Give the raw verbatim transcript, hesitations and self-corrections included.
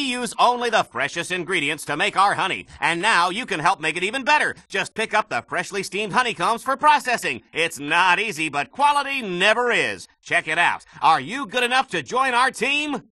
use only the freshest ingredients to make our honey, and now you can help make it even better. Just pick up the freshly steamed honeycombs for processing. It's not easy, but quality never is. Check it out. Are you good enough to join our team?